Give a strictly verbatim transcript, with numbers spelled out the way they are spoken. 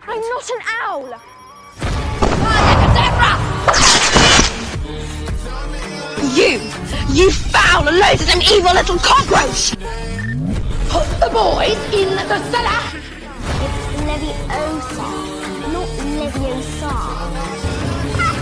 I'm not an owl. You! You foul, loathsome, evil little cockroach! Put the boys in the cellar! It's Leviosa, not Leviosa.